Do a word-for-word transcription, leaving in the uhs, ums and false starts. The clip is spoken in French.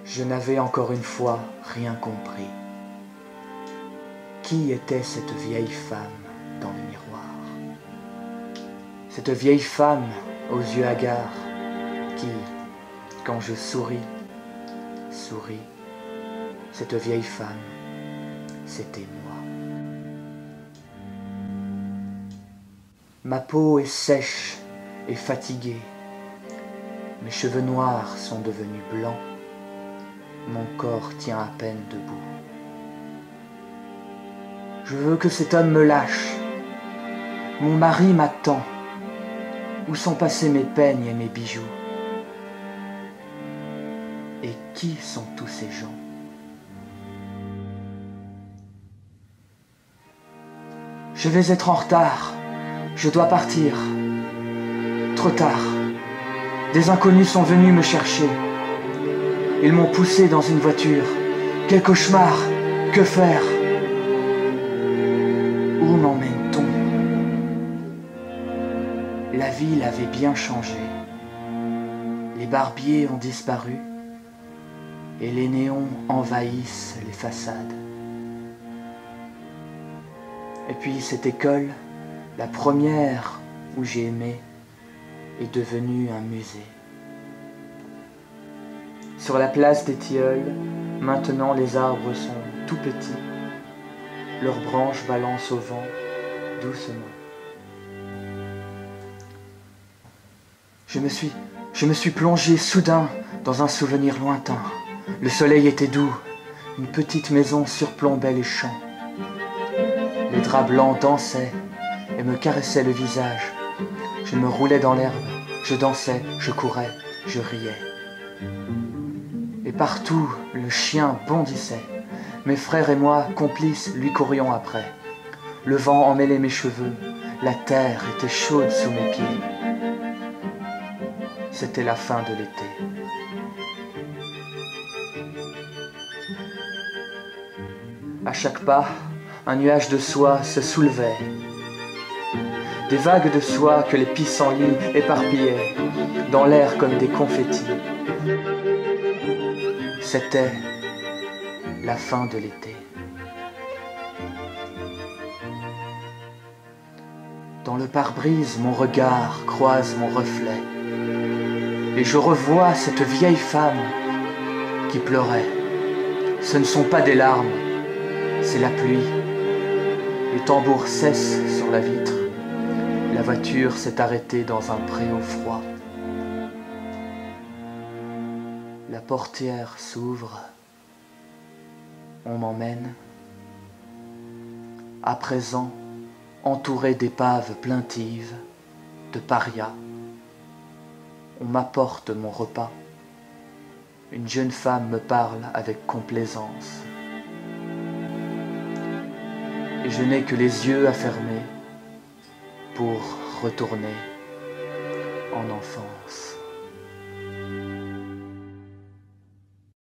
Je n'avais encore une fois rien compris. Qui était cette vieille femme dans le miroir? Cette vieille femme aux yeux hagards qui, quand je souris, sourit. Cette vieille femme, c'était moi. Ma peau est sèche et fatiguée. Mes cheveux noirs sont devenus blancs. Mon corps tient à peine debout. Je veux que cet homme me lâche. Mon mari m'attend. Où sont passés mes peignes et mes bijoux? Et qui sont tous ces gens? Je vais être en retard. Je dois partir. Trop tard. Des inconnus sont venus me chercher. Ils m'ont poussé dans une voiture. Quel cauchemar! Que faire? Où m'emmène-t-on? La ville avait bien changé. Les barbiers ont disparu et les néons envahissent les façades. Et puis cette école, la première où j'ai aimé, est devenue un musée. Sur la place des Tilleuls, maintenant les arbres sont tout petits, leurs branches balancent au vent doucement. Je me suis, je me suis plongé soudain dans un souvenir lointain. Le soleil était doux, une petite maison surplombait les champs. Les draps blancs dansaient et me caressaient le visage. Je me roulais dans l'herbe, je dansais, je courais, je riais. Et partout, le chien bondissait. Mes frères et moi, complices, lui courions après. Le vent emmêlait mes cheveux, la terre était chaude sous mes pieds. C'était la fin de l'été. À chaque pas, un nuage de soie se soulevait. Des vagues de soie que les pissenlits éparpillaient dans l'air comme des confettis. C'était la fin de l'été. Dans le pare-brise, mon regard croise mon reflet. Et je revois cette vieille femme qui pleurait. Ce ne sont pas des larmes, c'est la pluie. Les tambours cessent sur la vitre. La voiture s'est arrêtée dans un préau froid. La portière s'ouvre. On m'emmène. À présent, entouré d'épaves plaintives, de parias, on m'apporte mon repas. Une jeune femme me parle avec complaisance. Et je n'ai que les yeux à fermer pour retourner en enfance.